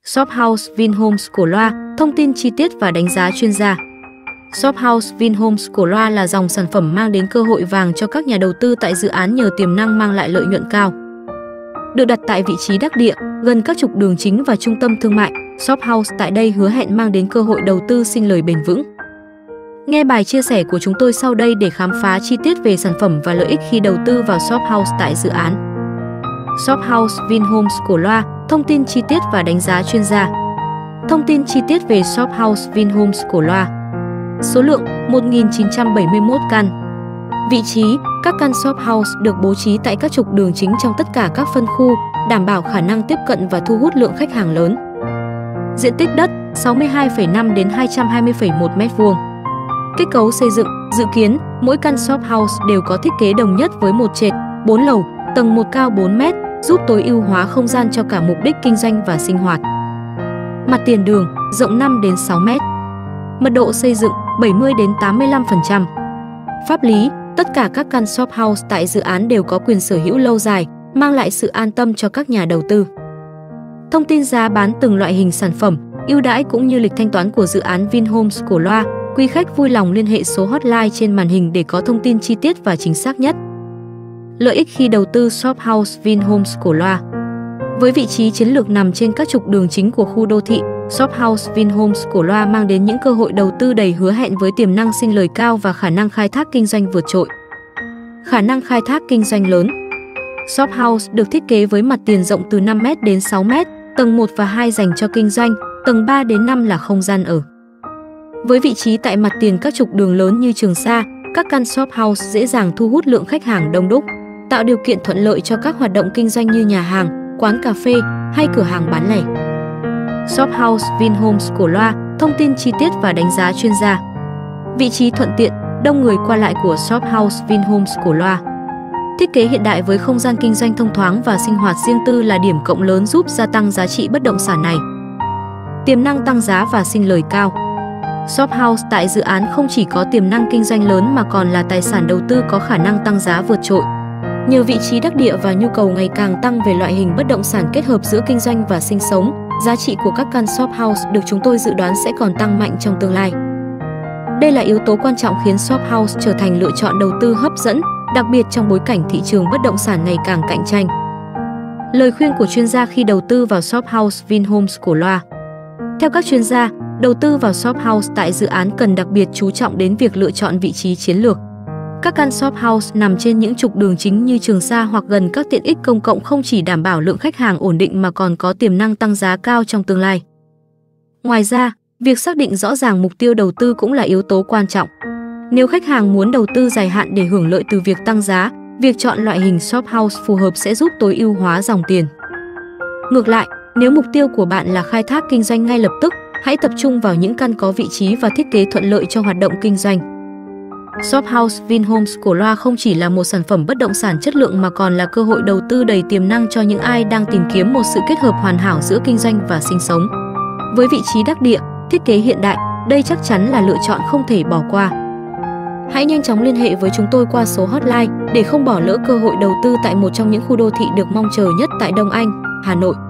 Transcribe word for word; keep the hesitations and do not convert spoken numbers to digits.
Shophouse Vinhomes Cổ Loa, thông tin chi tiết và đánh giá chuyên gia. Shophouse Vinhomes Cổ Loa là dòng sản phẩm mang đến cơ hội vàng cho các nhà đầu tư tại dự án nhờ tiềm năng mang lại lợi nhuận cao. Được đặt tại vị trí đắc địa, gần các trục đường chính và trung tâm thương mại, Shophouse tại đây hứa hẹn mang đến cơ hội đầu tư sinh lời bền vững. Nghe bài chia sẻ của chúng tôi sau đây để khám phá chi tiết về sản phẩm và lợi ích khi đầu tư vào Shophouse tại dự án. Shophouse Vinhomes Cổ Loa, thông tin chi tiết và đánh giá chuyên gia. Thông tin chi tiết về Shophouse Vinhomes Cổ Loa. Số lượng một nghìn chín trăm bảy mươi mốt căn. Vị trí, các căn Shophouse được bố trí tại các trục đường chính trong tất cả các phân khu, đảm bảo khả năng tiếp cận và thu hút lượng khách hàng lớn. Diện tích đất sáu mươi hai phẩy năm đến hai trăm hai mươi phẩy một mét vuông. Kết cấu xây dựng, dự kiến mỗi căn Shophouse đều có thiết kế đồng nhất với một trệt, bốn lầu, tầng một cao bốn mét, giúp tối ưu hóa không gian cho cả mục đích kinh doanh và sinh hoạt. Mặt tiền đường rộng năm đến sáu mét. Mật độ xây dựng bảy mươi đến tám mươi lăm phần trăm. Pháp lý, tất cả các căn Shophouse tại dự án đều có quyền sở hữu lâu dài, mang lại sự an tâm cho các nhà đầu tư. Thông tin giá bán từng loại hình sản phẩm, ưu đãi cũng như lịch thanh toán của dự án Vinhomes Cổ Loa, quý khách vui lòng liên hệ số hotline trên màn hình để có thông tin chi tiết và chính xác nhất. Lợi ích khi đầu tư Shophouse Vinhomes Cổ Loa. Với vị trí chiến lược nằm trên các trục đường chính của khu đô thị, Shophouse Vinhomes Cổ Loa mang đến những cơ hội đầu tư đầy hứa hẹn với tiềm năng sinh lời cao và khả năng khai thác kinh doanh vượt trội. Khả năng khai thác kinh doanh lớn. Shophouse được thiết kế với mặt tiền rộng từ năm mét đến sáu mét, tầng một và hai dành cho kinh doanh, tầng ba đến năm là không gian ở. Với vị trí tại mặt tiền các trục đường lớn như Trường Sa, các căn Shophouse dễ dàng thu hút lượng khách hàng đông đúc, tạo điều kiện thuận lợi cho các hoạt động kinh doanh như nhà hàng, quán cà phê hay cửa hàng bán lẻ. Shophouse Vinhomes Cổ Loa, thông tin chi tiết và đánh giá chuyên gia. Vị trí thuận tiện, đông người qua lại của Shophouse Vinhomes Cổ Loa. Thiết kế hiện đại với không gian kinh doanh thông thoáng và sinh hoạt riêng tư là điểm cộng lớn giúp gia tăng giá trị bất động sản này. Tiềm năng tăng giá và sinh lời cao. Shophouse tại dự án không chỉ có tiềm năng kinh doanh lớn mà còn là tài sản đầu tư có khả năng tăng giá vượt trội. Nhờ vị trí đắc địa và nhu cầu ngày càng tăng về loại hình bất động sản kết hợp giữa kinh doanh và sinh sống, giá trị của các căn Shophouse được chúng tôi dự đoán sẽ còn tăng mạnh trong tương lai. Đây là yếu tố quan trọng khiến Shophouse trở thành lựa chọn đầu tư hấp dẫn, đặc biệt trong bối cảnh thị trường bất động sản ngày càng cạnh tranh. Lời khuyên của chuyên gia khi đầu tư vào Shophouse Vinhomes Cổ Loa. Theo các chuyên gia, đầu tư vào Shophouse tại dự án cần đặc biệt chú trọng đến việc lựa chọn vị trí chiến lược. Các căn Shophouse nằm trên những trục đường chính như Trường Sa hoặc gần các tiện ích công cộng không chỉ đảm bảo lượng khách hàng ổn định mà còn có tiềm năng tăng giá cao trong tương lai. Ngoài ra, việc xác định rõ ràng mục tiêu đầu tư cũng là yếu tố quan trọng. Nếu khách hàng muốn đầu tư dài hạn để hưởng lợi từ việc tăng giá, việc chọn loại hình Shophouse phù hợp sẽ giúp tối ưu hóa dòng tiền. Ngược lại, nếu mục tiêu của bạn là khai thác kinh doanh ngay lập tức, hãy tập trung vào những căn có vị trí và thiết kế thuận lợi cho hoạt động kinh doanh. Shophouse Vinhomes Cổ Loa không chỉ là một sản phẩm bất động sản chất lượng mà còn là cơ hội đầu tư đầy tiềm năng cho những ai đang tìm kiếm một sự kết hợp hoàn hảo giữa kinh doanh và sinh sống. Với vị trí đắc địa, thiết kế hiện đại, đây chắc chắn là lựa chọn không thể bỏ qua. Hãy nhanh chóng liên hệ với chúng tôi qua số hotline để không bỏ lỡ cơ hội đầu tư tại một trong những khu đô thị được mong chờ nhất tại Đông Anh, Hà Nội.